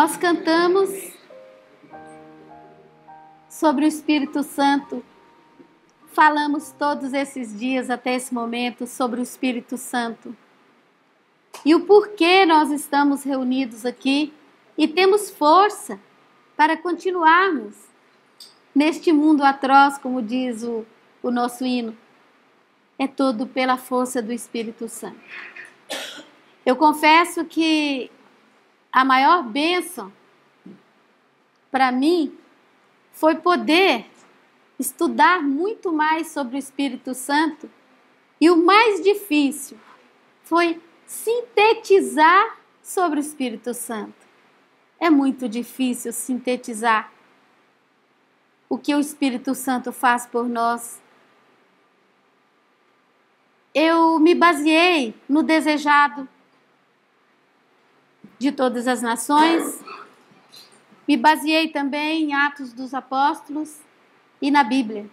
Nós cantamos sobre o Espírito Santo. Falamos todos esses dias até esse momento sobre o Espírito Santo. E o porquê nós estamos reunidos aqui e temos força para continuarmos neste mundo atroz, como diz o nosso hino. É tudo pela força do Espírito Santo. Eu confesso que a maior bênção para mim foi poder estudar muito mais sobre o Espírito Santo, e o mais difícil foi sintetizar sobre o Espírito Santo. É muito difícil sintetizar o que o Espírito Santo faz por nós. Eu me baseei no desejado de todas as nações, me baseei também em Atos dos Apóstolos e na Bíblia.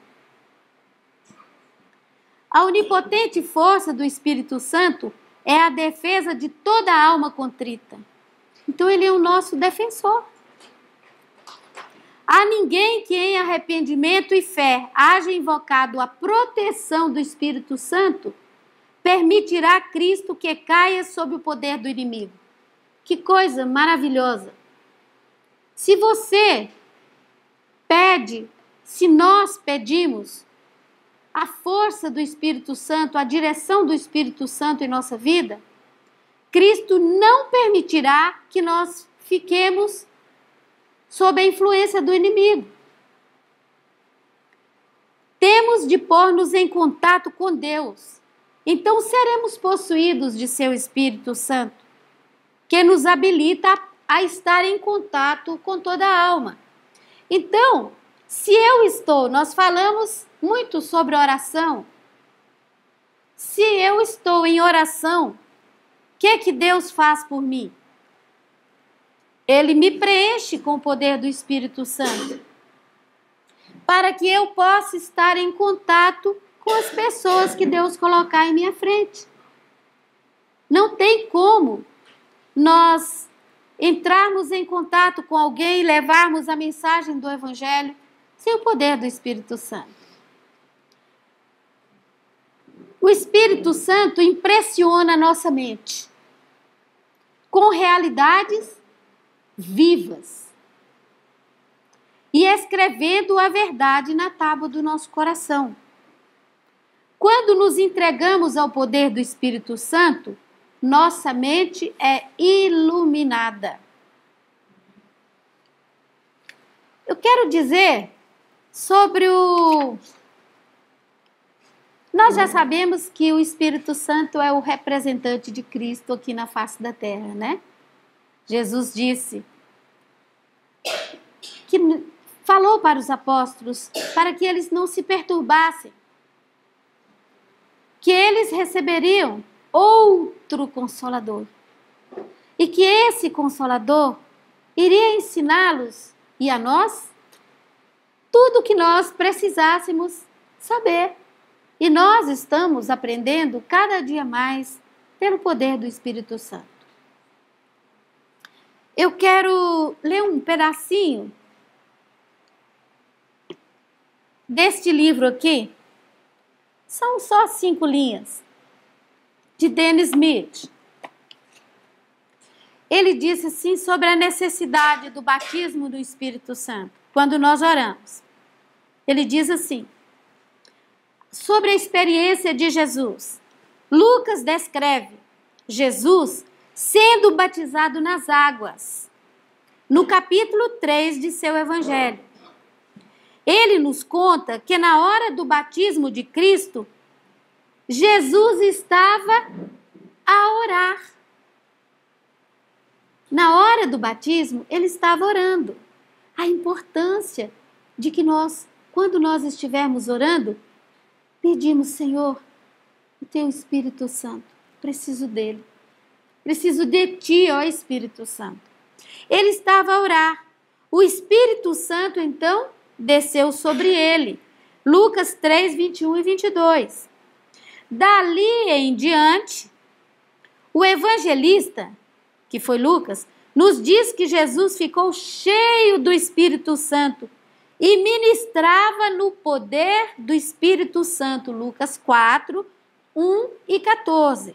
A onipotente força do Espírito Santo é a defesa de toda a alma contrita. Então ele é o nosso defensor. Há ninguém que em arrependimento e fé haja invocado a proteção do Espírito Santo permitirá a Cristo que caia sob o poder do inimigo. Que coisa maravilhosa! Se você pede, se nós pedimos a força do Espírito Santo, a direção do Espírito Santo em nossa vida, Cristo não permitirá que nós fiquemos sob a influência do inimigo. Temos de pôr-nos em contato com Deus. Então seremos possuídos de seu Espírito Santo, que nos habilita a estar em contato com toda a alma. Então, se eu estou, nós falamos muito sobre oração. Se eu estou em oração, o que Deus faz por mim? Ele me preenche com o poder do Espírito Santo, para que eu possa estar em contato com as pessoas que Deus colocar em minha frente. Não tem como nós entrarmos em contato com alguém e levarmos a mensagem do Evangelho sem o poder do Espírito Santo. O Espírito Santo impressiona a nossa mente com realidades vivas e escrevendo a verdade na tábua do nosso coração. Quando nos entregamos ao poder do Espírito Santo, nossa mente é iluminada. Eu quero dizer sobre Nós já sabemos que o Espírito Santo é o representante de Cristo aqui na face da terra, né? Jesus disse que falou para os apóstolos para que eles não se perturbassem, que eles receberiam outro Consolador e que esse Consolador iria ensiná-los e a nós tudo o que nós precisássemos saber. E nós estamos aprendendo cada dia mais pelo poder do Espírito Santo. Eu quero ler um pedacinho deste livro aqui. São só 5 linhas, de Dennis Smith. Ele disse assim sobre a necessidade do batismo do Espírito Santo, quando nós oramos. Ele diz assim, sobre a experiência de Jesus. Lucas descreve Jesus sendo batizado nas águas, no capítulo 3 de seu Evangelho. Ele nos conta que na hora do batismo de Cristo, Jesus estava a orar. Na hora do batismo, ele estava orando. A importância de que nós, quando nós estivermos orando, pedimos, Senhor, o teu Espírito Santo, preciso dele. Preciso de ti, ó Espírito Santo. Ele estava a orar. O Espírito Santo, então, desceu sobre ele. Lucas 3, 21 e 22. Dali em diante, o evangelista, que foi Lucas, nos diz que Jesus ficou cheio do Espírito Santo e ministrava no poder do Espírito Santo. Lucas 4, 1 e 14.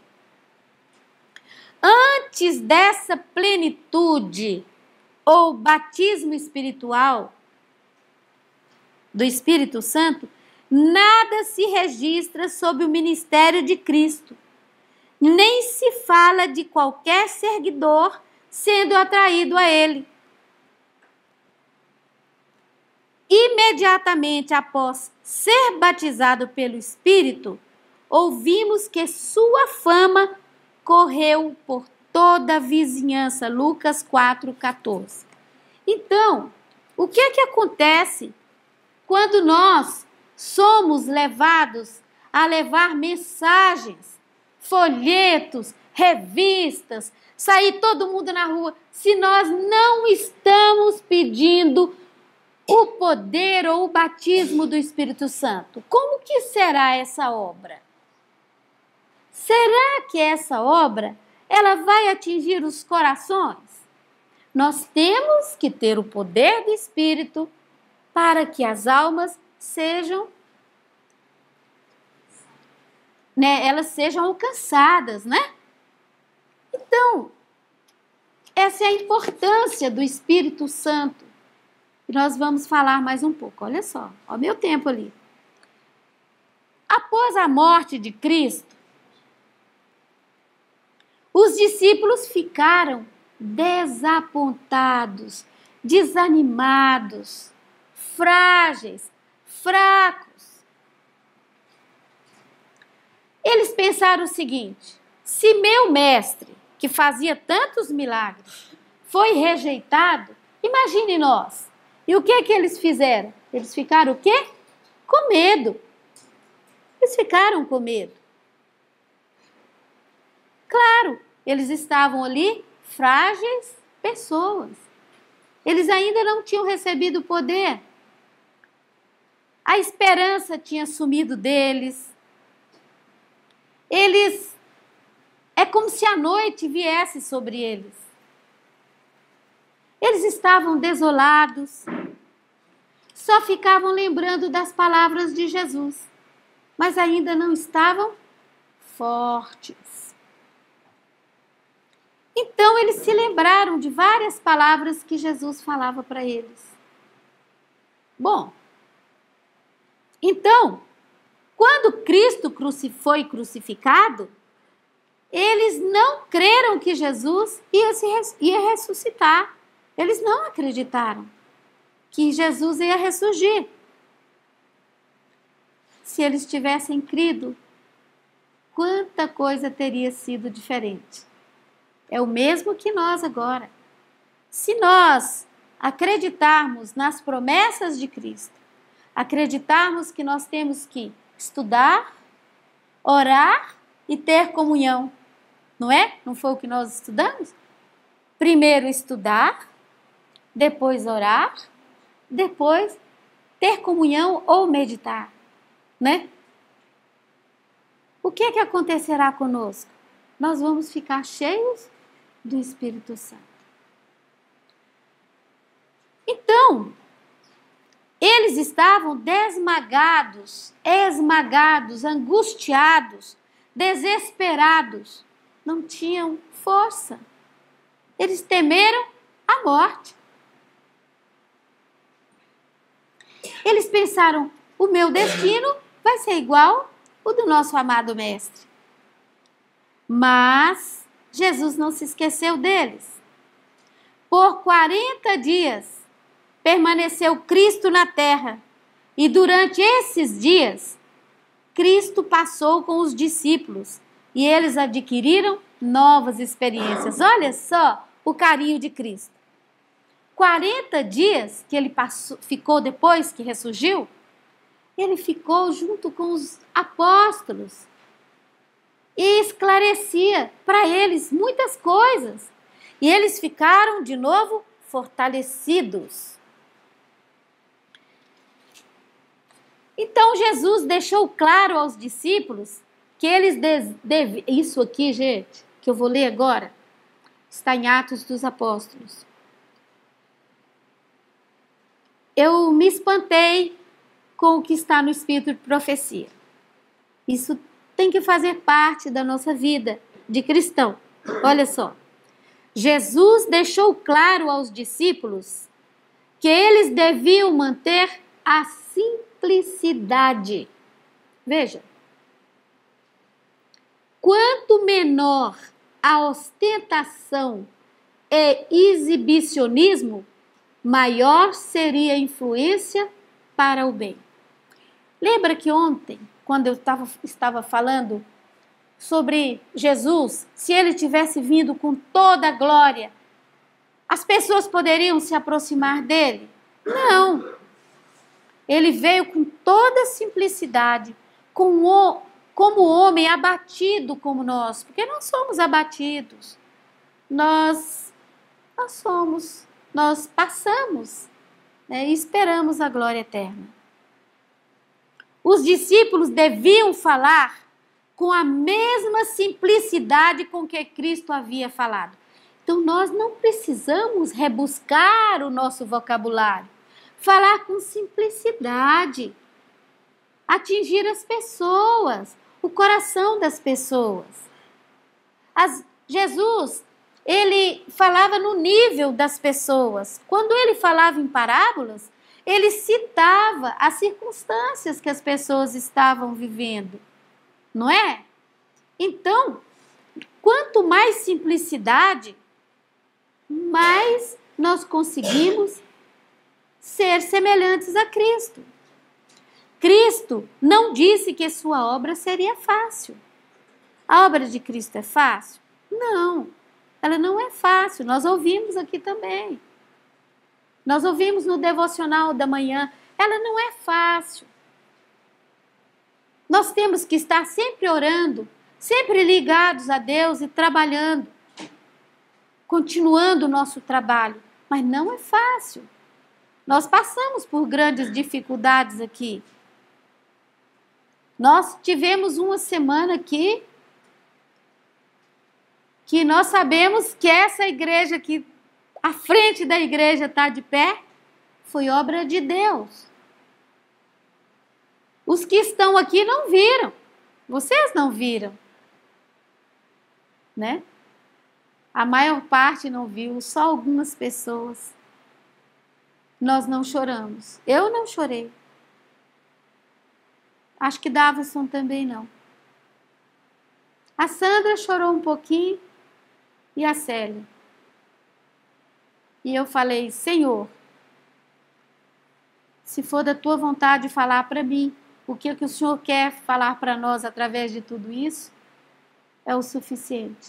Antes dessa plenitude ou batismo espiritual do Espírito Santo, nada se registra sobre o ministério de Cristo, nem se fala de qualquer seguidor sendo atraído a ele. Imediatamente após ser batizado pelo Espírito, ouvimos que sua fama correu por toda a vizinhança. Lucas 4,14. Então, o que é que acontece quando nós somos levados a levar mensagens, folhetos, revistas, sair todo mundo na rua, se nós não estamos pedindo o poder ou o batismo do Espírito Santo? Como que será essa obra? Será que essa obra ela vai atingir os corações? Nós temos que ter o poder do Espírito para que as almas sejam, elas sejam alcançadas, né? Então, essa é a importância do Espírito Santo. E nós vamos falar mais um pouco. Olha só, ó, meu tempo ali. Após a morte de Cristo, os discípulos ficaram desapontados, desanimados, frágeis, fracos. Eles pensaram o seguinte: se meu mestre, que fazia tantos milagres, foi rejeitado, imagine nós. E o que eles fizeram? Eles ficaram o quê? Com medo. Eles ficaram com medo. Claro, eles estavam ali frágeis pessoas. Eles ainda não tinham recebido o poder. A esperança tinha sumido deles. É como se a noite viesse sobre eles. Eles estavam desolados. Só ficavam lembrando das palavras de Jesus, mas ainda não estavam fortes. Então eles se lembraram de várias palavras que Jesus falava para eles. Bom, então, quando Cristo foi crucificado, eles não creram que Jesus ia ressuscitar. Eles não acreditaram que Jesus ia ressurgir. Se eles tivessem crido, quanta coisa teria sido diferente. É o mesmo que nós agora. Se nós acreditarmos nas promessas de Cristo, acreditarmos que nós temos que estudar, orar e ter comunhão, não é? Não foi o que nós estudamos? Primeiro estudar, depois orar, depois ter comunhão ou meditar, né? O que acontecerá conosco? Nós vamos ficar cheios do Espírito Santo. Então, eles estavam esmagados, angustiados, desesperados. Não tinham força. Eles temeram a morte. Eles pensaram: o meu destino vai ser igual o do nosso amado mestre. Mas Jesus não se esqueceu deles. Por 40 dias permaneceu Cristo na terra. E durante esses dias, Cristo passou com os discípulos e eles adquiriram novas experiências. Olha só o carinho de Cristo. 40 dias que ele ficou depois que ressurgiu, ele ficou junto com os apóstolos e esclarecia para eles muitas coisas. E eles ficaram de novo fortalecidos. Então Jesus deixou claro aos discípulos que eles isso aqui, gente, que eu vou ler agora, Está em Atos dos Apóstolos. Eu me espantei com o que está no Espírito de Profecia. Isso tem que fazer parte da nossa vida de cristão. Olha só. Jesus deixou claro aos discípulos que eles deviam manter a simplicidade. Veja. Quanto menor a ostentação e exibicionismo, maior seria a influência para o bem. Lembra que ontem, quando eu estava falando sobre Jesus, se ele tivesse vindo com toda a glória, as pessoas poderiam se aproximar dele? Não. Ele veio com toda a simplicidade, como homem abatido como nós, porque nós somos abatidos. Nós passamos, né, e esperamos a glória eterna. Os discípulos deviam falar com a mesma simplicidade com que Cristo havia falado. Então, nós não precisamos rebuscar o nosso vocabulário. Falar com simplicidade. Atingir as pessoas, o coração das pessoas. Jesus, ele falava no nível das pessoas. Quando ele falava em parábolas, ele citava as circunstâncias que as pessoas estavam vivendo. Não é? Então, quanto mais simplicidade, mais nós conseguimos ser semelhantes a Cristo. Cristo não disse que sua obra seria fácil. A obra de Cristo é fácil? Não, ela não é fácil. Nós ouvimos aqui também. Nós ouvimos no devocional da manhã. Ela não é fácil. Nós temos que estar sempre orando, sempre ligados a Deus e trabalhando, continuando o nosso trabalho. Mas não é fácil. Nós passamos por grandes dificuldades aqui. Nós tivemos uma semana aqui que nós sabemos que essa igreja aqui, a frente da igreja está de pé, foi obra de Deus. Os que estão aqui não viram. Vocês não viram, né? A maior parte não viu, só algumas pessoas. Nós não choramos. Eu não chorei. Acho que Davison também não. A Sandra chorou um pouquinho e a Célia. E eu falei, Senhor, se for da tua vontade falar para mim o que o Senhor quer falar para nós através de tudo isso, é o suficiente.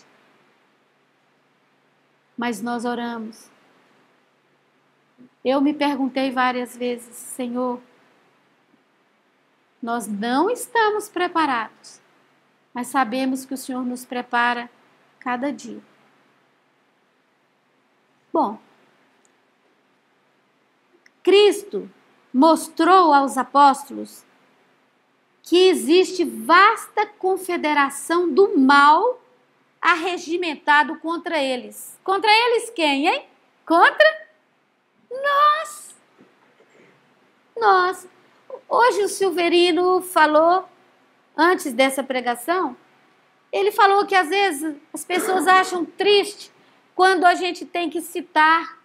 Mas nós oramos. Eu me perguntei várias vezes, Senhor, nós não estamos preparados, mas sabemos que o Senhor nos prepara cada dia. Bom, Cristo mostrou aos apóstolos que existe vasta confederação do mal arregimentado contra eles. Contra eles quem, hein? Contra nós. Nós. Hoje o Silverino falou, antes dessa pregação, ele falou que às vezes as pessoas acham triste quando a gente tem que citar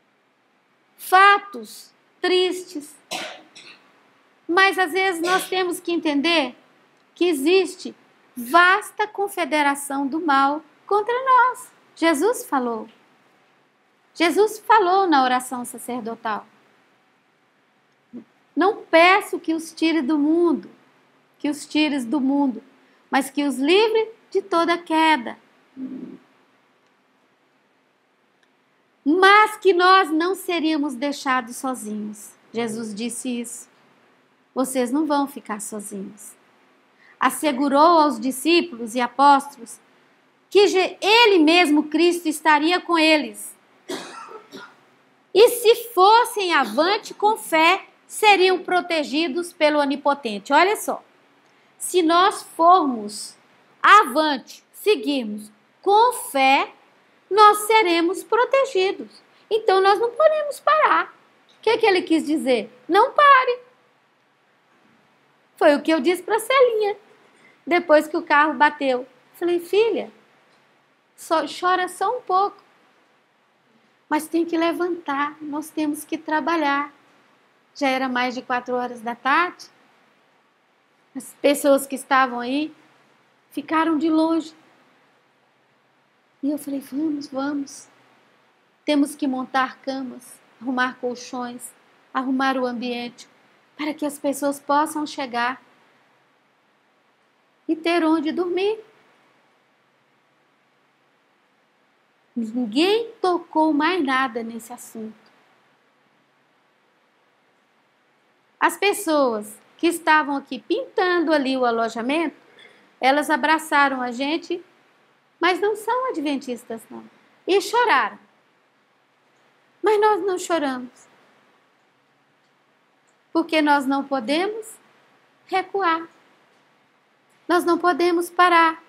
fatos tristes. Mas às vezes nós temos que entender que existe vasta confederação do mal contra nós. Jesus falou. Jesus falou na oração sacerdotal. Não peço que os tire do mundo, que os tires do mundo, mas que os livre de toda queda. Mas que nós não seríamos deixados sozinhos. Jesus disse isso. Vocês não vão ficar sozinhos. Assegurou aos discípulos e apóstolos que ele mesmo, Cristo, estaria com eles. E se fossem avante com fé, seriam protegidos pelo Onipotente. Olha só, se nós formos avante, seguirmos com fé, nós seremos protegidos. Então nós não podemos parar. O que ele quis dizer? Não pare. Foi o que eu disse para a Celinha, depois que o carro bateu. Falei, filha, chora só um pouco. Mas tem que levantar, nós temos que trabalhar. Já era mais de 4 horas da tarde. As pessoas que estavam aí ficaram de longe. E eu falei, vamos. Temos que montar camas, arrumar colchões, arrumar o ambiente, para que as pessoas possam chegar e ter onde dormir. Ninguém tocou mais nada nesse assunto. As pessoas que estavam aqui pintando ali o alojamento, elas abraçaram a gente, mas não são adventistas, não. E choraram. Mas nós não choramos. Porque nós não podemos recuar. Nós não podemos parar.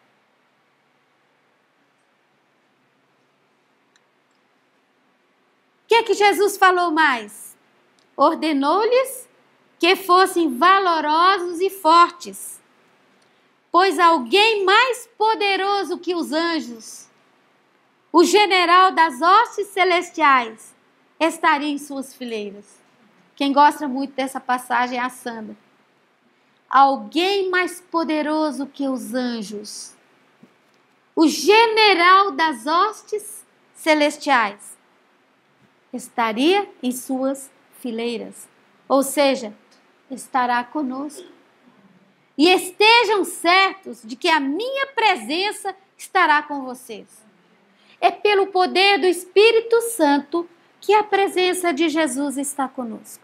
O que é que Jesus falou mais? Ordenou-lhes que fossem valorosos e fortes, pois alguém mais poderoso que os anjos, o general das hostes celestiais, estaria em suas fileiras. Quem gosta muito dessa passagem é a Sandra. Alguém mais poderoso que os anjos, o general das hostes celestiais, estaria em suas fileiras. Ou seja, estará conosco. E estejam certos de que a minha presença estará com vocês. É pelo poder do Espírito Santo que a presença de Jesus está conosco.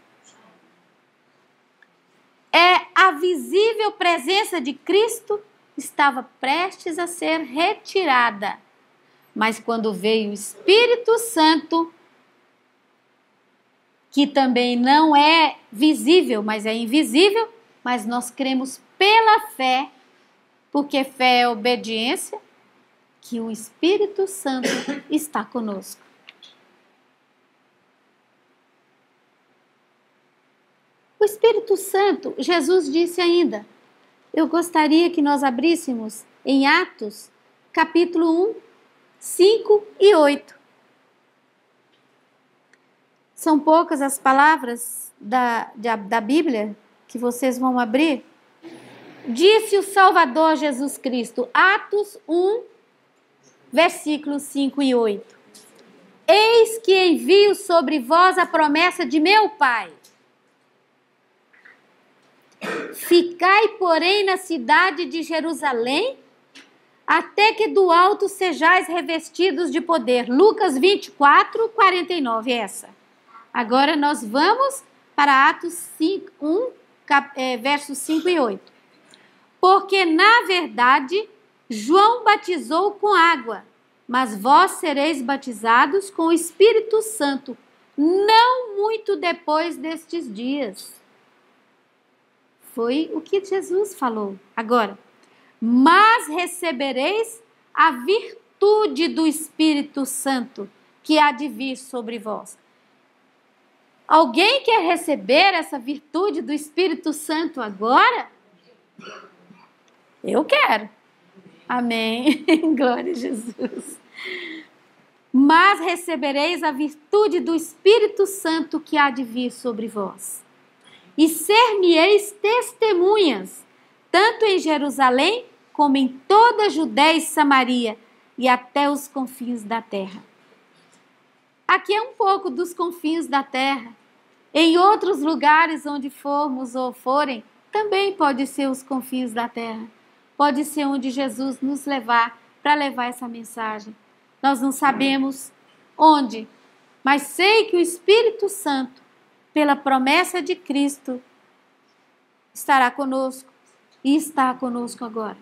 A visível presença de Cristo estava prestes a ser retirada. Mas quando veio o Espírito Santo, que também não é visível, mas é invisível, mas nós cremos pela fé, porque fé é obediência, que o Espírito Santo está conosco. O Espírito Santo, Jesus disse ainda, eu gostaria que nós abríssemos em Atos, capítulo 1, 5 e 8. São poucas as palavras da Bíblia que vocês vão abrir. Disse o Salvador Jesus Cristo, Atos 1, versículos 5 e 8. Eis que envio sobre vós a promessa de meu Pai. Ficai, porém, na cidade de Jerusalém, até que do alto sejais revestidos de poder. Lucas 24, 49, essa. Agora nós vamos para Atos 5, 1, versos 5 e 8. Porque, na verdade, João batizou com água, mas vós sereis batizados com o Espírito Santo, não muito depois destes dias. Foi o que Jesus falou. Agora, mas recebereis a virtude do Espírito Santo, que há de vir sobre vós. Alguém quer receber essa virtude do Espírito Santo agora? Eu quero. Amém. Glória a Jesus. Mas recebereis a virtude do Espírito Santo que há de vir sobre vós. E ser-me-eis testemunhas, tanto em Jerusalém, como em toda a Judéia e Samaria, e até os confins da terra. Aqui é um pouco dos confins da terra. Em outros lugares onde formos ou forem, também pode ser os confins da terra. Pode ser onde Jesus nos levar para levar essa mensagem. Nós não sabemos onde, mas sei que o Espírito Santo, pela promessa de Cristo, estará conosco e está conosco agora.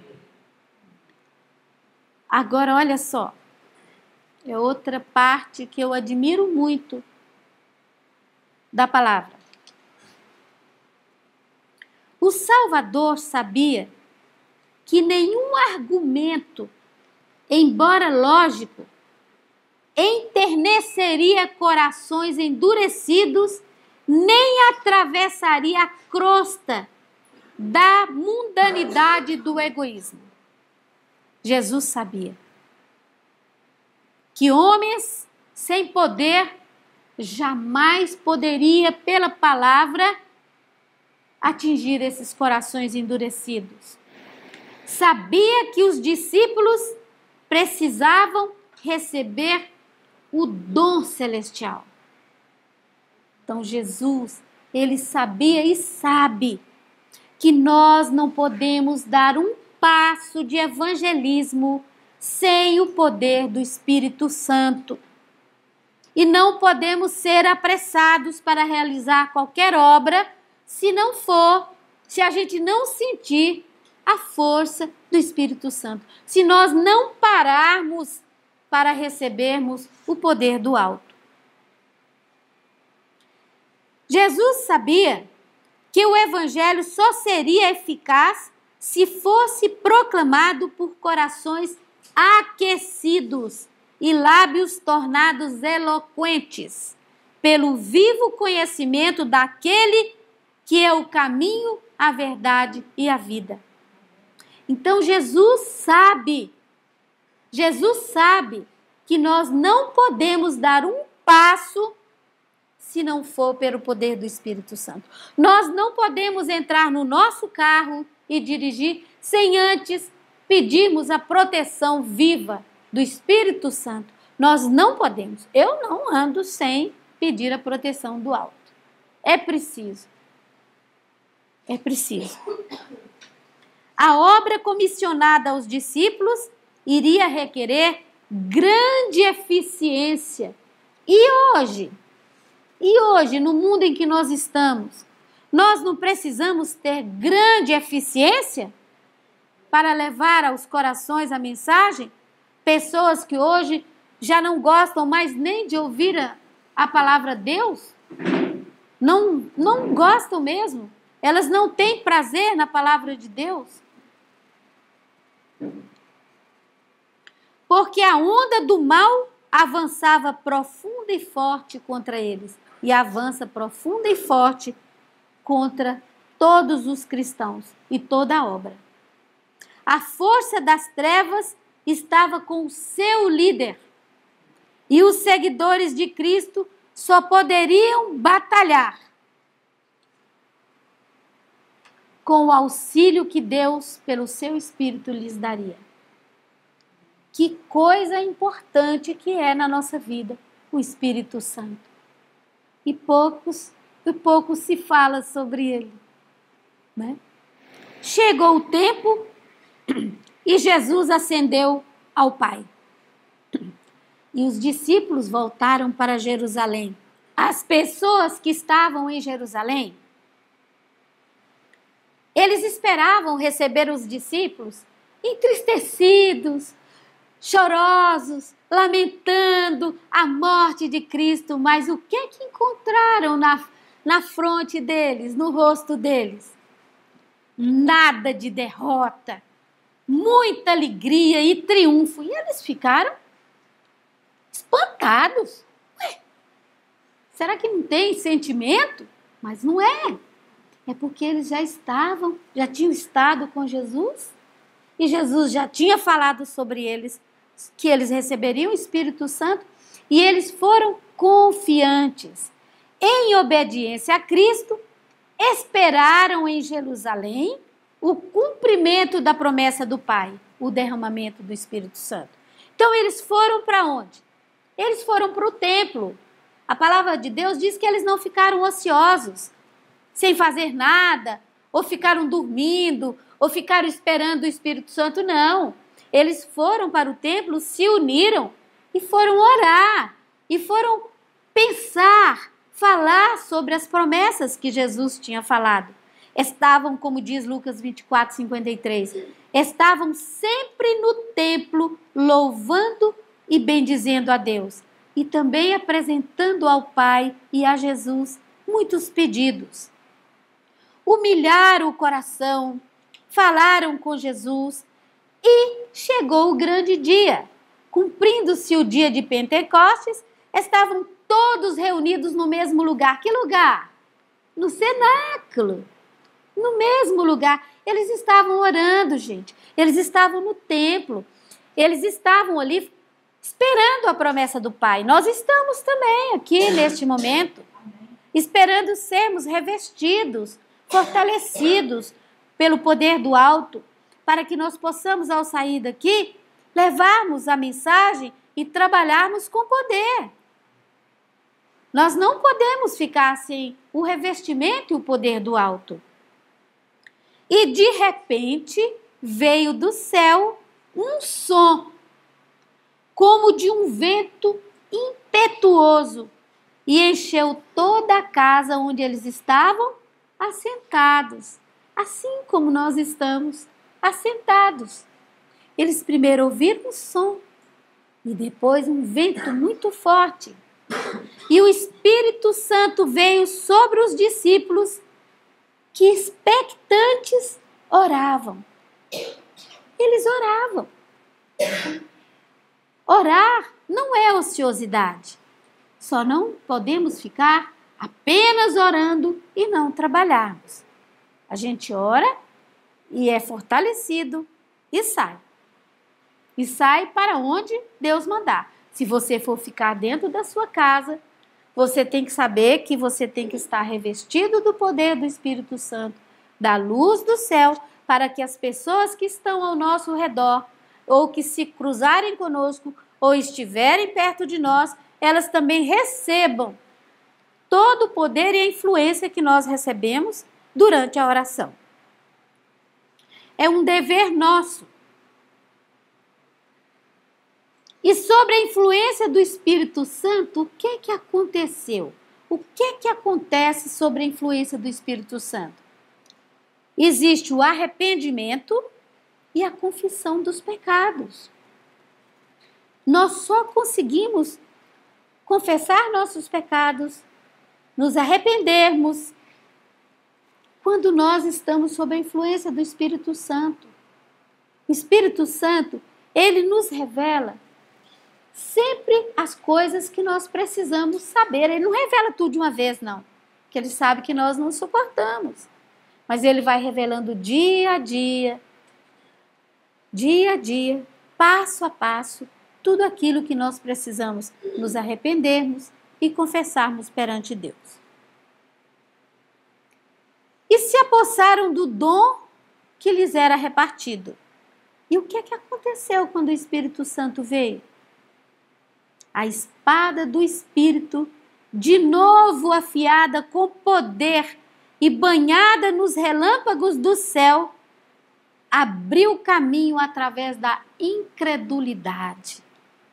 Agora, olha só, é outra parte que eu admiro muito da palavra. O Salvador sabia que nenhum argumento embora lógico, enterneceria corações endurecidos, nem atravessaria a crosta da mundanidade do egoísmo. Jesus sabia que homens sem poder jamais poderia, pela palavra, atingir esses corações endurecidos. Sabia que os discípulos precisavam receber o dom celestial. Então Jesus, ele sabia e sabe que nós não podemos dar um passo de evangelismo sem o poder do Espírito Santo. E não podemos ser apressados para realizar qualquer obra se a gente não sentir a força do Espírito Santo. Se nós não pararmos para recebermos o poder do alto. Jesus sabia que o evangelho só seria eficaz se fosse proclamado por corações aquecidos e lábios tornados eloquentes pelo vivo conhecimento daquele que é o caminho, a verdade e a vida. Então Jesus sabe que nós não podemos dar um passo se não for pelo poder do Espírito Santo. Nós não podemos entrar no nosso carro e dirigir sem antes pedirmos a proteção viva do Espírito Santo. Nós não podemos. Eu não ando sem pedir a proteção do alto. É preciso. É preciso. A obra comissionada aos discípulos iria requerer grande eficiência. E hoje, no mundo em que nós estamos, nós não precisamos ter grande eficiência para levar aos corações a mensagem? Pessoas que hoje já não gostam mais nem de ouvir a palavra de Deus, não gostam mesmo. Elas não têm prazer na palavra de Deus. Porque a onda do mal avançava profunda e forte contra eles. E avança profunda e forte contra todos os cristãos e toda a obra. A força das trevas estava com o seu líder. E os seguidores de Cristo só poderiam batalhar com o auxílio que Deus, pelo seu Espírito, lhes daria. Que coisa importante que é na nossa vida o Espírito Santo. E pouco se fala sobre ele. Né? Chegou o tempo e Jesus ascendeu ao Pai. E os discípulos voltaram para Jerusalém. As pessoas que estavam em Jerusalém, eles esperavam receber os discípulos entristecidos, chorosos, lamentando a morte de Cristo. Mas o que é que encontraram na fronte deles, no rosto deles? Nada de derrota, muita alegria e triunfo. E eles ficaram espantados. Ué, será que não tem sentimento? Mas não é. É porque eles já tinham estado com Jesus. E Jesus já tinha falado sobre eles, que eles receberiam o Espírito Santo. E eles foram confiantes. Em obediência a Cristo, esperaram em Jerusalém o cumprimento da promessa do Pai, o derramamento do Espírito Santo. Então eles foram para onde? Eles foram para o templo. A palavra de Deus diz que eles não ficaram ociosos, sem fazer nada, ou ficaram dormindo, ou ficaram esperando o Espírito Santo, não. Eles foram para o templo, se uniram e foram orar, e foram pensar, falar sobre as promessas que Jesus tinha falado. Estavam, como diz Lucas 24, 53, estavam sempre no templo, louvando e bendizendo a Deus, e também apresentando ao Pai e a Jesus muitos pedidos. Humilharam o coração, falaram com Jesus, E chegou o grande dia. Cumprindo-se o dia de Pentecostes, estavam todos reunidos no mesmo lugar. Que lugar? No cenáculo. No mesmo lugar. Eles estavam orando, gente. Eles estavam no templo. Eles estavam ali esperando a promessa do Pai. Nós estamos também aqui neste momento, esperando sermos revestidos, fortalecidos pelo poder do alto, para que nós possamos, ao sair daqui, levarmos a mensagem e trabalharmos com poder. Nós não podemos ficar sem o revestimento e o poder do alto. E de repente veio do céu um som, como de um vento impetuoso, e encheu toda a casa onde eles estavam assentados, assim como nós estamos assentados. Eles primeiro ouviram um som e depois um vento muito forte. E o Espírito Santo veio sobre os discípulos que expectantes oravam. Eles oravam. Orar não é ociosidade. Só não podemos ficar apenas orando e não trabalharmos. A gente ora e é fortalecido e sai. E sai para onde Deus mandar. Se você for ficar dentro da sua casa, você tem que saber que você tem que estar revestido do poder do Espírito Santo, da luz do céu, para que as pessoas que estão ao nosso redor, ou que se cruzarem conosco, ou estiverem perto de nós, elas também recebam todo o poder e a influência que nós recebemos durante a oração. É um dever nosso. E sobre a influência do Espírito Santo, o que aconteceu? O que acontece sobre a influência do Espírito Santo? Existe o arrependimento e a confissão dos pecados. Nós só conseguimos confessar nossos pecados, nos arrependermos, quando nós estamos sob a influência do Espírito Santo. O Espírito Santo, ele nos revela sempre as coisas que nós precisamos saber. Ele não revela tudo de uma vez, não, porque ele sabe que nós não suportamos. Mas ele vai revelando dia a dia, passo a passo, tudo aquilo que nós precisamos nos arrependermos e confessarmos perante Deus. E se apossaram do dom que lhes era repartido. E o que aconteceu quando o Espírito Santo veio? A espada do Espírito, de novo afiada com poder e banhada nos relâmpagos do céu, abriu caminho através da incredulidade.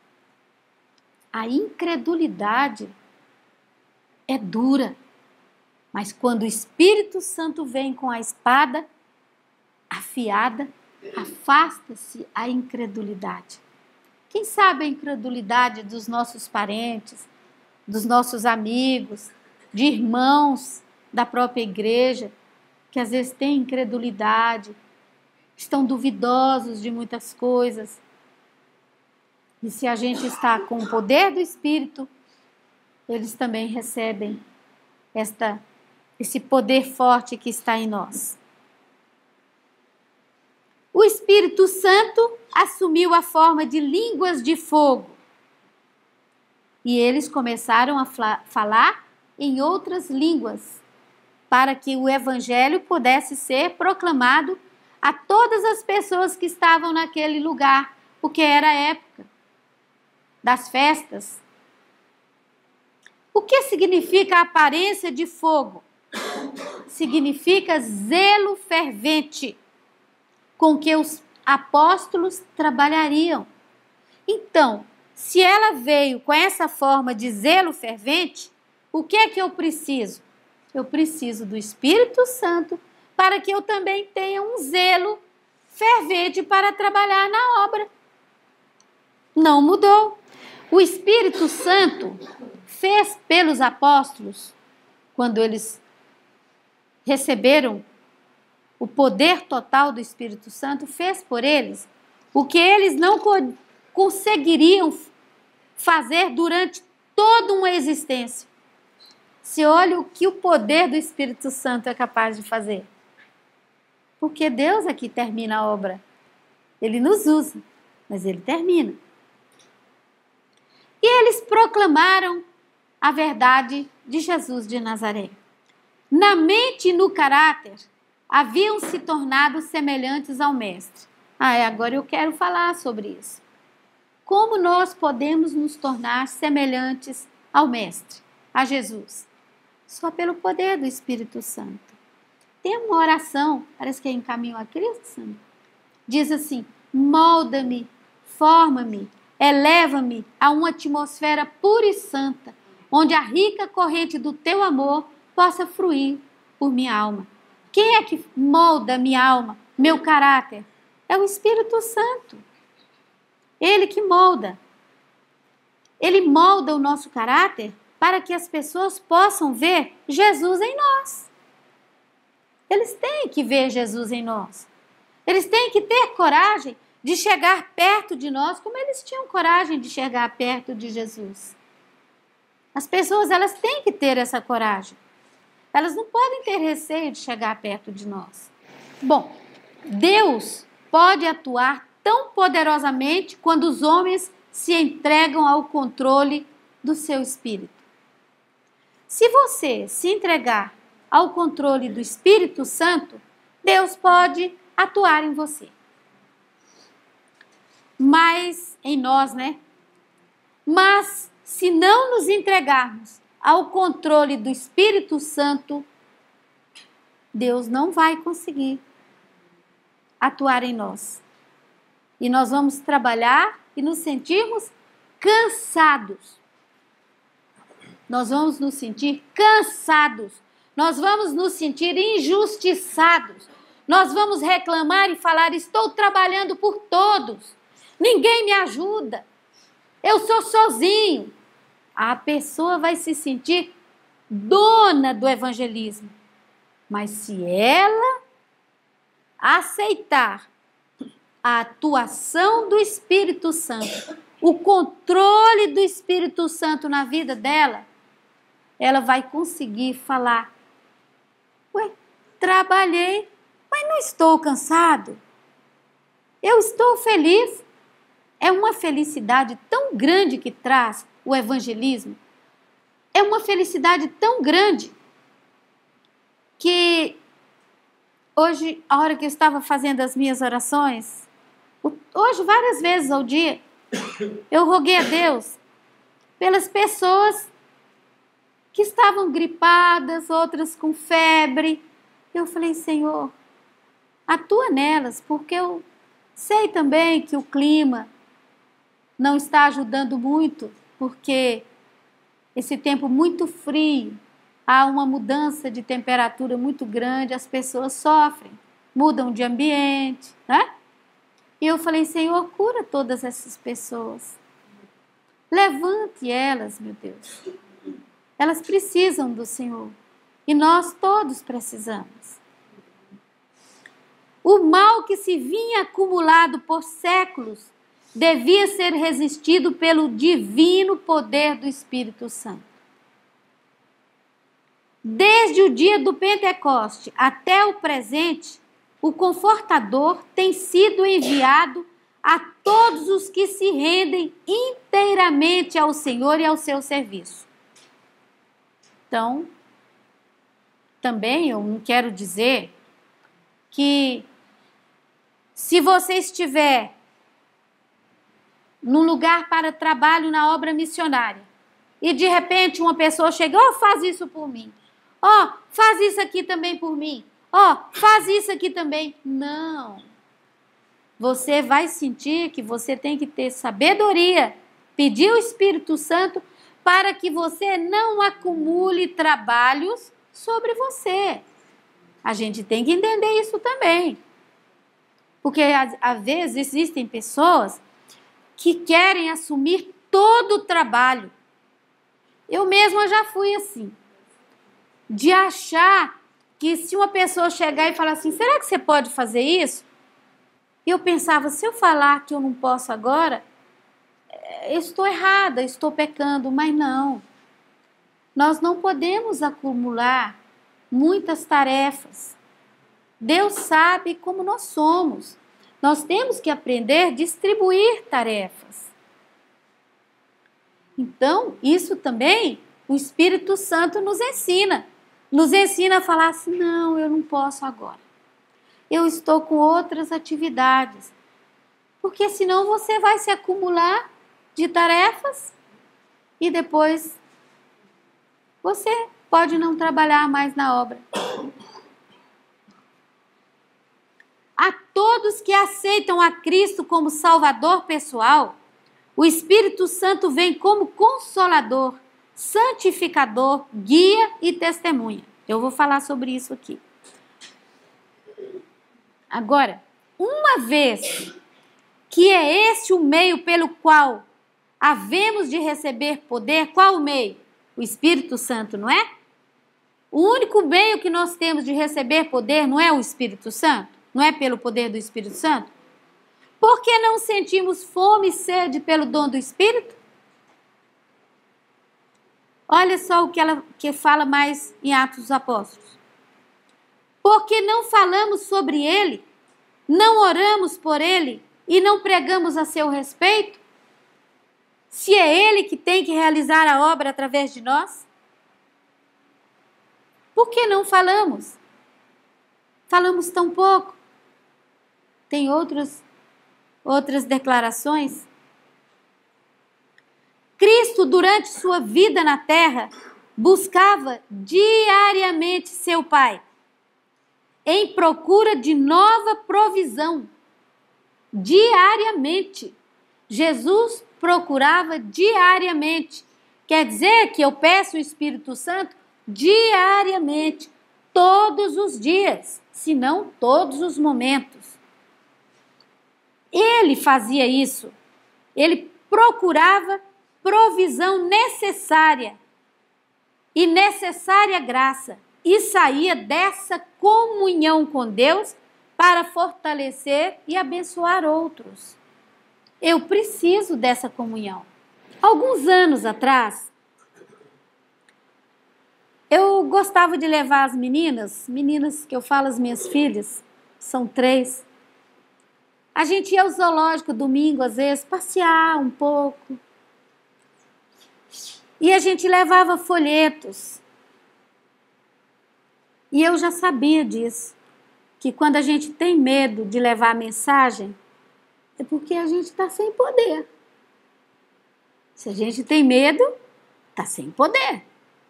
A incredulidade é dura, mas quando o Espírito Santo vem com a espada afiada, afasta-se a incredulidade. Quem sabe a incredulidade dos nossos parentes, dos nossos amigos, de irmãos da própria igreja, que às vezes têm incredulidade, estão duvidosos de muitas coisas. E se a gente está com o poder do Espírito, eles também recebem esse poder forte que está em nós. O Espírito Santo assumiu a forma de línguas de fogo. E eles começaram a falar em outras línguas, para que o Evangelho pudesse ser proclamado a todas as pessoas que estavam naquele lugar, porque era a época das festas. O que significa a aparência de fogo? Significa zelo fervente com que os apóstolos trabalhariam. Então, se ela veio com essa forma de zelo fervente, o que é que eu preciso? Eu preciso do Espírito Santo para que eu também tenha um zelo fervente para trabalhar na obra. Não mudou. O Espírito Santo fez pelos apóstolos, quando eles receberam o poder total do Espírito Santo, fez por eles o que eles não conseguiriam fazer durante toda uma existência. Se olha o que o poder do Espírito Santo é capaz de fazer. Porque Deus aqui termina a obra. Ele nos usa, mas ele termina. E eles proclamaram a verdade de Jesus de Nazaré. Na mente e no caráter, haviam se tornado semelhantes ao Mestre. Agora eu quero falar sobre isso. Como nós podemos nos tornar semelhantes ao Mestre, a Jesus? Só pelo poder do Espírito Santo. Tem uma oração, parece que é em Caminho a Cristo, diz assim: molda-me, forma-me, eleva-me a uma atmosfera pura e santa, onde a rica corrente do teu amor possa fluir por minha alma. Quem é que molda minha alma, meu caráter? É o Espírito Santo. Ele que molda. Ele molda o nosso caráter para que as pessoas possam ver Jesus em nós. Eles têm que ver Jesus em nós. Eles têm que ter coragem de chegar perto de nós, como eles tinham coragem de chegar perto de Jesus. As pessoas, elas têm que ter essa coragem. Elas não podem ter receio de chegar perto de nós. Bom, Deus pode atuar tão poderosamente quando os homens se entregam ao controle do seu espírito. Se você se entregar ao controle do Espírito Santo, Deus pode atuar em você. Mas, em nós, né? Mas, se não nos entregarmos ao controle do Espírito Santo, Deus não vai conseguir atuar em nós. E nós vamos trabalhar e nos sentirmos cansados. Nós vamos nos sentir cansados. Nós vamos nos sentir injustiçados. Nós vamos reclamar e falar: estou trabalhando por todos. Ninguém me ajuda. Eu sou sozinho. A pessoa vai se sentir dona do evangelismo. Mas se ela aceitar a atuação do Espírito Santo, o controle do Espírito Santo na vida dela, ela vai conseguir falar: trabalhei, mas não estou cansado. Eu estou feliz. É uma felicidade tão grande que traz o evangelismo. É uma felicidade tão grande que hoje, a hora que eu estava fazendo as minhas orações, hoje várias vezes ao dia, eu roguei a Deus pelas pessoas que estavam gripadas, outras com febre. Eu falei: Senhor, atua nelas, porque eu sei também que o clima não está ajudando muito, porque esse tempo muito frio, há uma mudança de temperatura muito grande, as pessoas sofrem, mudam de ambiente, né? E eu falei: Senhor, cura todas essas pessoas. Levante elas, meu Deus. Elas precisam do Senhor. E nós todos precisamos. O mal que se vinha acumulado por séculos devia ser resistido pelo divino poder do Espírito Santo. Desde o dia do Pentecoste até o presente, o Confortador tem sido enviado a todos os que se rendem inteiramente ao Senhor e ao seu serviço. Então, também eu não quero dizer que se você estiver num lugar para trabalho na obra missionária e de repente uma pessoa chega: faz isso por mim. Faz isso aqui também por mim. Faz isso aqui também. Não. Você vai sentir que você tem que ter sabedoria, pedir o Espírito Santo para que você não acumule trabalhos sobre você. A gente tem que entender isso também. Porque às vezes existem pessoas que querem assumir todo o trabalho. Eu mesma já fui assim. De achar que se uma pessoa chegar e falar assim: será que você pode fazer isso? E eu pensava, se eu falar que eu não posso agora, eu estou errada, estou pecando, mas não. Nós não podemos acumular muitas tarefas. Deus sabe como nós somos. Nós temos que aprender a distribuir tarefas. Então, isso também o Espírito Santo nos ensina. Nos ensina a falar assim, não, eu não posso agora. Eu estou com outras atividades. Porque senão você vai se acumular de tarefas e depois você pode não trabalhar mais na obra. A todos que aceitam a Cristo como Salvador pessoal, o Espírito Santo vem como consolador, santificador, guia e testemunha. Eu vou falar sobre isso aqui. Agora, uma vez que é este o meio pelo qual havemos de receber poder, qual o meio? O Espírito Santo, não é? O único meio que nós temos de receber poder não é o Espírito Santo? Não é pelo poder do Espírito Santo? Por que não sentimos fome e sede pelo dom do Espírito? Olha só o que fala mais em Atos dos Apóstolos. Porque não falamos sobre ele, não oramos por ele e não pregamos a seu respeito? Se é ele que tem que realizar a obra através de nós? Por que não falamos? Falamos tão pouco. Tem outras declarações. Cristo, durante sua vida na terra, buscava diariamente seu Pai, em procura de nova provisão. Diariamente. Jesus procurava diariamente. Quer dizer que eu peço o Espírito Santo diariamente, todos os dias, se não todos os momentos. Ele fazia isso. Ele procurava provisão necessária e necessária graça e saía dessa comunhão com Deus para fortalecer e abençoar outros. Eu preciso dessa comunhão. Alguns anos atrás, eu gostava de levar as meninas que eu falo, as minhas filhas, são 3. A gente ia ao zoológico domingo, às vezes, passear um pouco. E a gente levava folhetos. E eu já sabia disso, que quando a gente tem medo de levar a mensagem, é porque a gente está sem poder. Se a gente tem medo, está sem poder.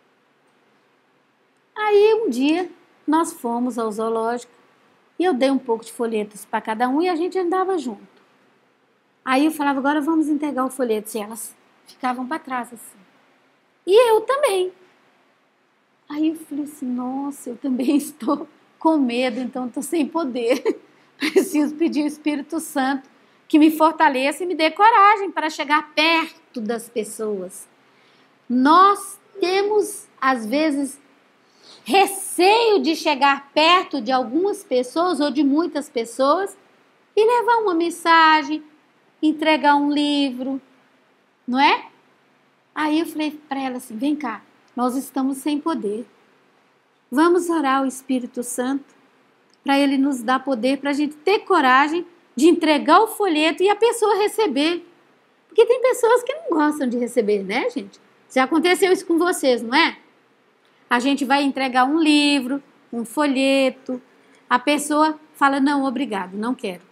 Aí um dia nós fomos ao zoológico e eu dei um pouco de folhetos para cada um e a gente andava junto. Aí eu falava, agora vamos entregar o folheto, e elas ficavam para trás assim. E eu também. Aí eu falei assim, nossa, eu também estou com medo, então estou sem poder. Preciso pedir o Espírito Santo que me fortaleça e me dê coragem para chegar perto das pessoas. Nós temos, às vezes, receio de chegar perto de algumas pessoas ou de muitas pessoas e levar uma mensagem, entregar um livro, não é? Aí eu falei para ela assim, vem cá, nós estamos sem poder. Vamos orar ao Espírito Santo para ele nos dar poder, para a gente ter coragem de entregar o folheto e a pessoa receber. Porque tem pessoas que não gostam de receber, né, gente? Já aconteceu isso com vocês, não é? A gente vai entregar um livro, um folheto, a pessoa fala, não, obrigado, não quero.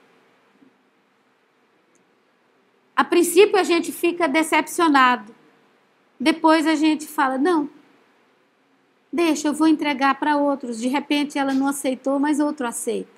A princípio a gente fica decepcionado. Depois a gente fala, não, deixa, eu vou entregar para outros. De repente ela não aceitou, mas outro aceita.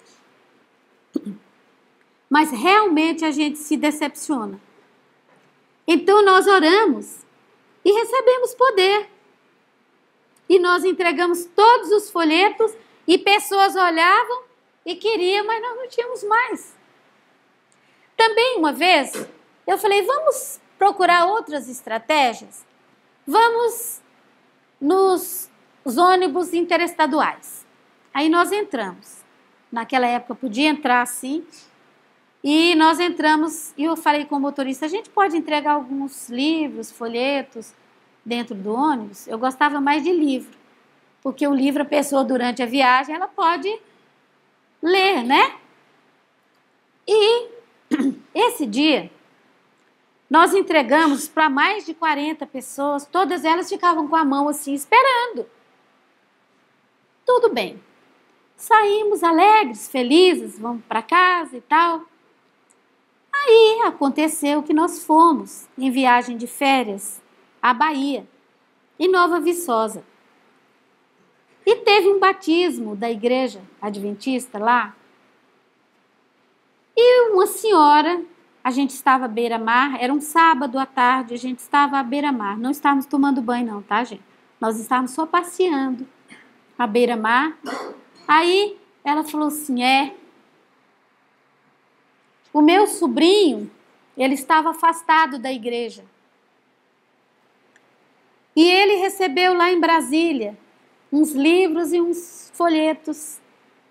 Mas realmente a gente se decepciona. Então nós oramos e recebemos poder. E nós entregamos todos os folhetos e pessoas olhavam e queriam, mas nós não tínhamos mais. Também uma vez eu falei, vamos procurar outras estratégias? Vamos nos ônibus interestaduais. Aí nós entramos. Naquela época podia entrar assim. E nós entramos, e eu falei com o motorista, a gente pode entregar alguns livros, folhetos dentro do ônibus? Eu gostava mais de livro, porque o livro a pessoa durante a viagem, ela pode ler, né? E esse dia, nós entregamos para mais de 40 pessoas, todas elas ficavam com a mão assim, esperando. Tudo bem. Saímos alegres, felizes, vamos para casa e tal. Aí aconteceu que nós fomos em viagem de férias à Bahia, em Nova Viçosa. E teve um batismo da igreja adventista lá. E uma senhora, a gente estava à beira-mar, era um sábado à tarde, a gente estava à beira-mar. Não estávamos tomando banho não, tá, gente? Nós estávamos só passeando à beira-mar. Aí ela falou assim, o meu sobrinho, ele estava afastado da igreja. E ele recebeu lá em Brasília uns livros e uns folhetos.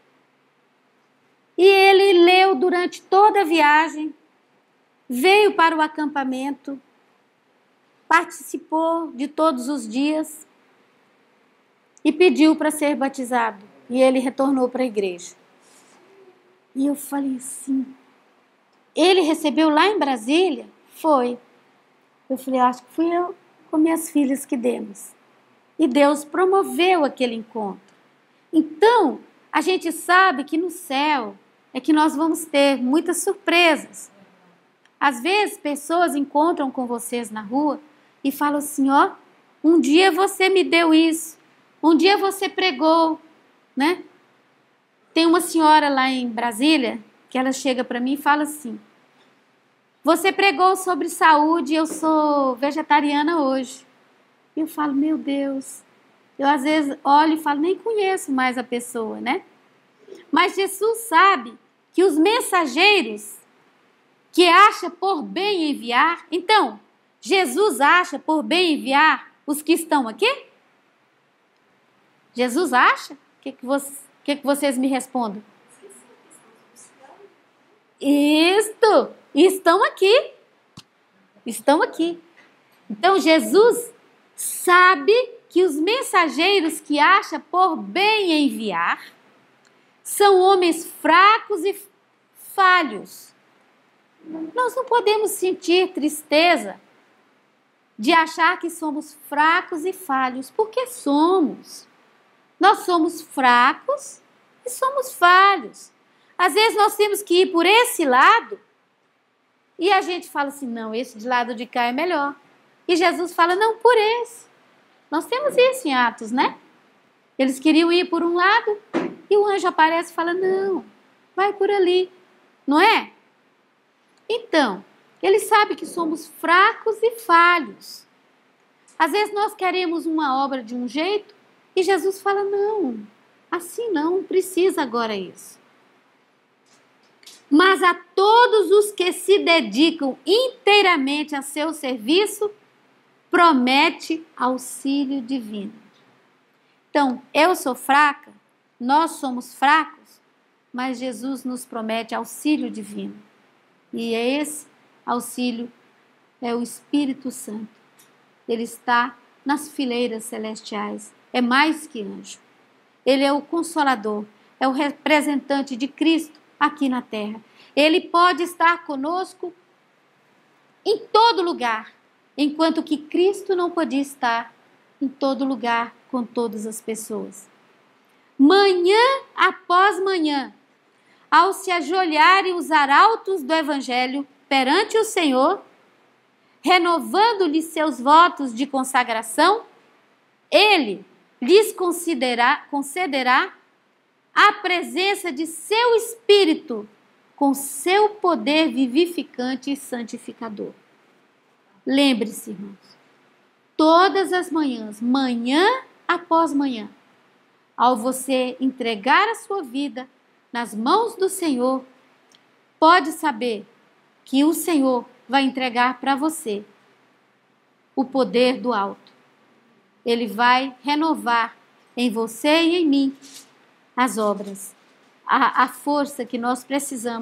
E ele leu durante toda a viagem, veio para o acampamento, participou de todos os dias e pediu para ser batizado. E ele retornou para a igreja. E eu falei assim, ele recebeu lá em Brasília? Foi. Eu falei, acho que fui eu com minhas filhas que demos. E Deus promoveu aquele encontro. Então, a gente sabe que no céu é que nós vamos ter muitas surpresas. Às vezes, pessoas encontram com vocês na rua e falam assim, um dia você me deu isso, um dia você pregou, né? Tem uma senhora lá em Brasília que ela chega para mim e fala assim, você pregou sobre saúde e eu sou vegetariana hoje. E eu falo, meu Deus, eu às vezes olho e falo, nem conheço mais a pessoa, né? Mas Jesus sabe que os mensageiros que acha por bem enviar, então, Jesus acha por bem enviar os que estão aqui? Jesus acha? O que vocês me respondem? Isto, estão aqui. Estão aqui. Então, Jesus sabe que os mensageiros que acha por bem enviar são homens fracos e falhos. Nós não podemos sentir tristeza de achar que somos fracos e falhos, porque somos. Nós somos fracos e somos falhos. Às vezes nós temos que ir por esse lado e a gente fala assim, não, esse de lado de cá é melhor. E Jesus fala, não, por esse. Nós temos isso em Atos, né? Eles queriam ir por um lado e o anjo aparece e fala, não, vai por ali. Não é? Então, ele sabe que somos fracos e falhos. Às vezes nós queremos uma obra de um jeito e Jesus fala, não, assim não precisa agora isso. Mas a todos os que se dedicam inteiramente a seu serviço, promete auxílio divino. Então, eu sou fraca, nós somos fracos, mas Jesus nos promete auxílio divino. E esse auxílio é o Espírito Santo. Ele está nas fileiras celestiais, é mais que anjo. Ele é o Consolador, é o representante de Cristo aqui na terra. Ele pode estar conosco em todo lugar, enquanto que Cristo não podia estar em todo lugar com todas as pessoas. Manhã após manhã, ao se ajoelharem os arautos do Evangelho perante o Senhor, renovando-lhes seus votos de consagração, Ele lhes concederá a presença de seu Espírito com seu poder vivificante e santificador. Lembre-se, irmãos, todas as manhãs, manhã após manhã, ao você entregar a sua vida nas mãos do Senhor, pode saber que o Senhor vai entregar para você o poder do alto. Ele vai renovar em você e em mim as obras, a força que nós precisamos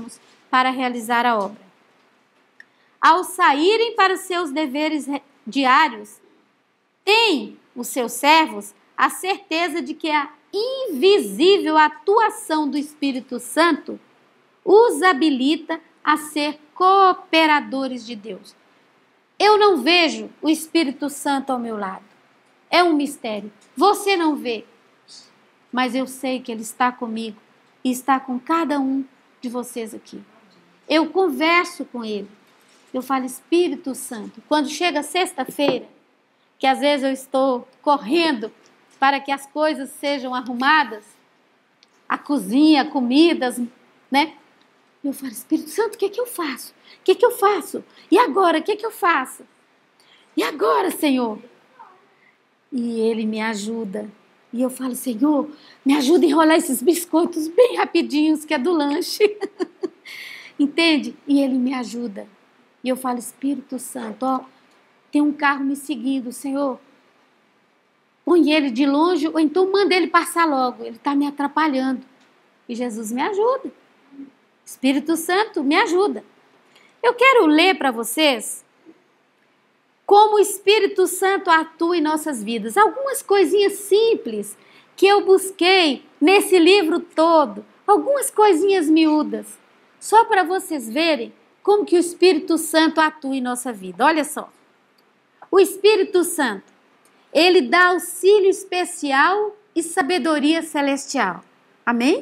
para realizar a obra. Ao saírem para os seus deveres diários, têm os seus servos a certeza de que a invisível atuação do Espírito Santo os habilita a ser cooperadores de Deus. Eu não vejo o Espírito Santo ao meu lado. É um mistério. Você não vê. Mas eu sei que Ele está comigo e está com cada um de vocês aqui. Eu converso com Ele. Eu falo, Espírito Santo. Quando chega sexta-feira, que às vezes eu estou correndo para que as coisas sejam arrumadas, a cozinha, comidas, né? Eu falo, Espírito Santo, o que é que eu faço? O que é que eu faço? E agora, o que é que eu faço? E agora, Senhor? E Ele me ajuda. E eu falo, Senhor, me ajuda a enrolar esses biscoitos bem rapidinhos, que é do lanche. Entende? E Ele me ajuda. E eu falo, Espírito Santo, ó, tem um carro me seguindo, Senhor. Põe ele de longe, ou então manda ele passar logo. Ele está me atrapalhando. E Jesus me ajuda. Espírito Santo me ajuda. Eu quero ler para vocês como o Espírito Santo atua em nossas vidas. Algumas coisinhas simples que eu busquei nesse livro todo. Algumas coisinhas miúdas. Só para vocês verem como que o Espírito Santo atua em nossa vida. Olha só. O Espírito Santo, ele dá auxílio especial e sabedoria celestial. Amém?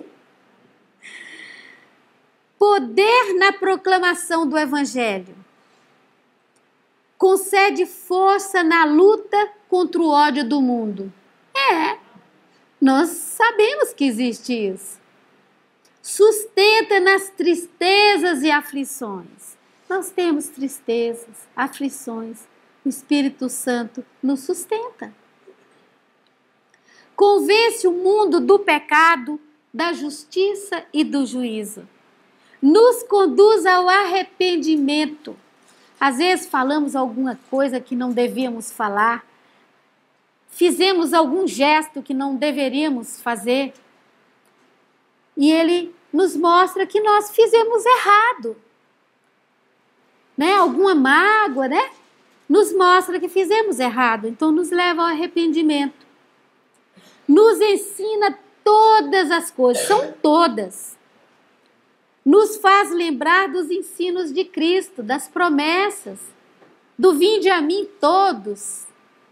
Poder na proclamação do Evangelho. Concede força na luta contra o ódio do mundo. Nós sabemos que existe isso. Sustenta nas tristezas e aflições. Nós temos tristezas, aflições. O Espírito Santo nos sustenta. Convence o mundo do pecado, da justiça e do juízo. Nos conduz ao arrependimento. Às vezes falamos alguma coisa que não devíamos falar. Fizemos algum gesto que não deveríamos fazer. E Ele nos mostra que nós fizemos errado. Né? Alguma mágoa, né? Nos mostra que fizemos errado. Então nos leva ao arrependimento. Nos ensina todas as coisas, são todas. Nos faz lembrar dos ensinos de Cristo, das promessas, do vinde a mim todos.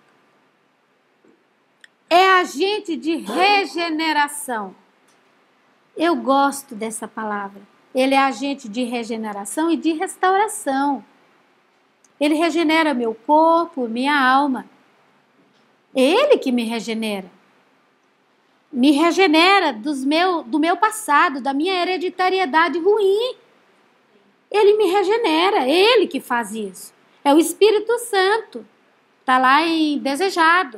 É agente de regeneração. Eu gosto dessa palavra. Ele é agente de regeneração e de restauração. Ele regenera meu corpo, minha alma. É Ele que me regenera. Me regenera do meu passado, da minha hereditariedade ruim. Ele me regenera, é Ele que faz isso. É o Espírito Santo. Está lá em Desejado.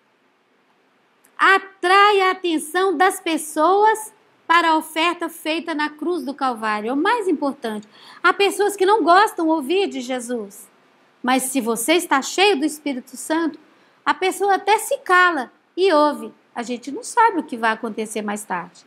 Atrai a atenção das pessoas para a oferta feita na cruz do Calvário. É o mais importante. Há pessoas que não gostam de ouvir de Jesus. Mas se você está cheio do Espírito Santo, a pessoa até se cala e ouve. A gente não sabe o que vai acontecer mais tarde.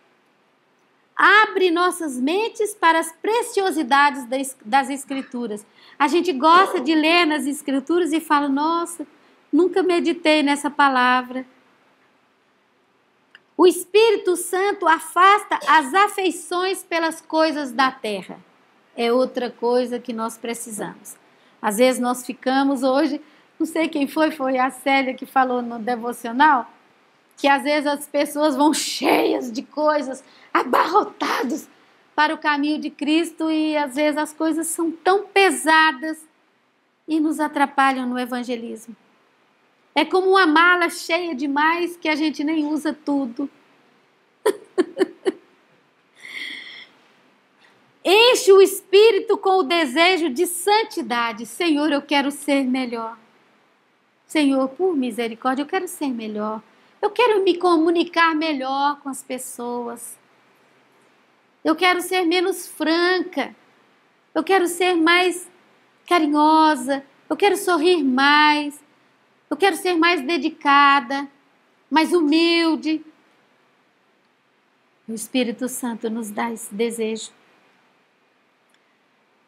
Abre nossas mentes para as preciosidades das Escrituras. A gente gosta de ler nas Escrituras e fala, nossa, nunca meditei nessa palavra. O Espírito Santo afasta as afeições pelas coisas da terra. É outra coisa que nós precisamos. Às vezes nós ficamos hoje, não sei quem foi a Célia que falou no devocional, que às vezes as pessoas vão cheias de coisas, abarrotados para o caminho de Cristo e às vezes as coisas são tão pesadas e nos atrapalham no evangelismo. É como uma mala cheia demais que a gente nem usa tudo. Enche o espírito com o desejo de santidade. Senhor, eu quero ser melhor. Senhor, por misericórdia, eu quero ser melhor. Eu quero me comunicar melhor com as pessoas. Eu quero ser menos franca. Eu quero ser mais carinhosa. Eu quero sorrir mais. Eu quero ser mais dedicada, mais humilde. O Espírito Santo nos dá esse desejo.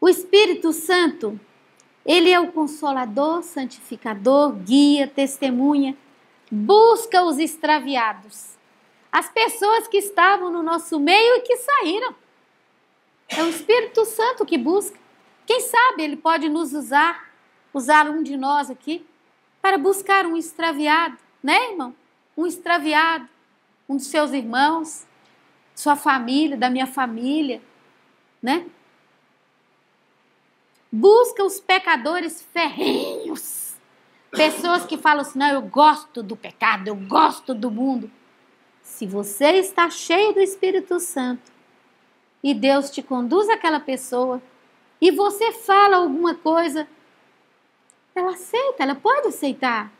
Espírito Santo, ele é o consolador, santificador, guia, testemunha, busca os extraviados, as pessoas que estavam no nosso meio e que saíram. É o Espírito Santo que busca. Quem sabe ele pode nos usar um de nós aqui, para buscar um extraviado, né, irmão? Um extraviado, um dos seus irmãos, sua família, da minha família, né? Busca os pecadores ferrenhos, pessoas que falam assim, não, eu gosto do pecado, eu gosto do mundo. Se você está cheio do Espírito Santo e Deus te conduz àquela pessoa e você fala alguma coisa, ela aceita, ela pode aceitar.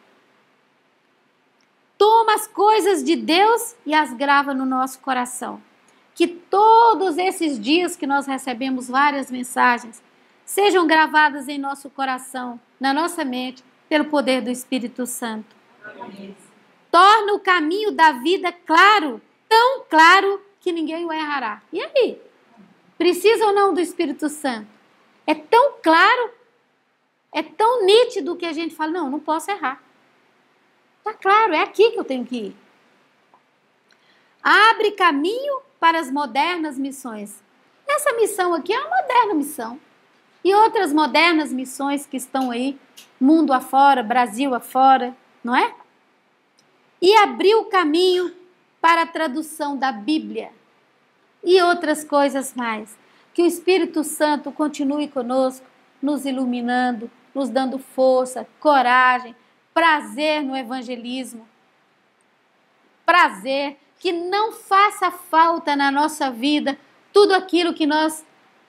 Toma as coisas de Deus e as grava no nosso coração. Que todos esses dias que nós recebemos várias mensagens sejam gravadas em nosso coração, na nossa mente, pelo poder do Espírito Santo. Amém. Torna o caminho da vida claro, tão claro que ninguém o errará. E aí? Precisa ou não do Espírito Santo? É tão claro, é tão nítido que a gente fala, não posso errar. Está claro, é aqui que eu tenho que ir. Abre caminho para as modernas missões. Essa missão aqui é uma moderna missão. E outras modernas missões que estão aí, mundo afora, Brasil afora, não é? E abriu o caminho para a tradução da Bíblia e outras coisas mais. Que o Espírito Santo continue conosco, nos iluminando, nos dando força, coragem, prazer no evangelismo. Prazer, que não faça falta na nossa vida tudo aquilo que nós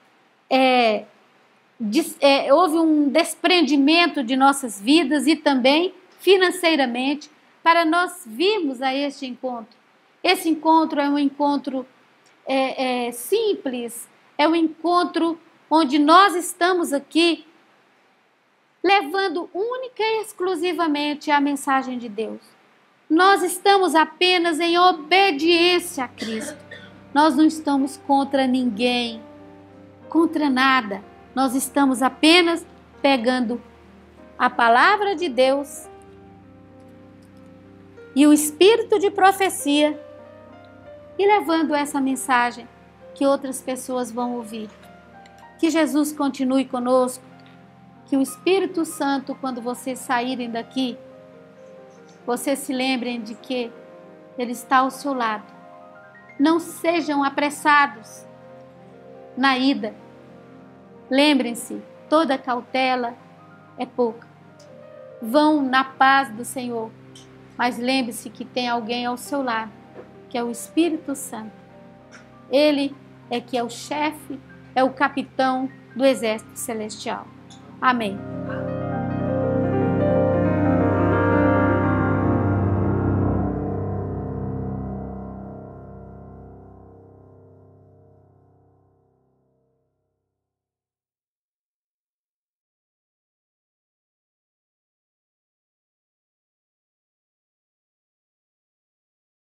houve um desprendimento de nossas vidas e também financeiramente para nós virmos a este encontro. Esse encontro é um encontro simples, é um encontro onde nós estamos aqui levando única e exclusivamente a mensagem de Deus. Nós estamos apenas em obediência a Cristo. Nós não estamos contra ninguém, contra nada. Nós estamos apenas pegando a palavra de Deus e o espírito de profecia e levando essa mensagem que outras pessoas vão ouvir. Que Jesus continue conosco, que o Espírito Santo, quando vocês saírem daqui, vocês se lembrem de que Ele está ao seu lado. Não sejam apressados na ida. Lembrem-se, toda cautela é pouca. Vão na paz do Senhor, mas lembre-se que tem alguém ao seu lado, que é o Espírito Santo. Ele é que é o chefe, é o capitão do exército celestial. Amém.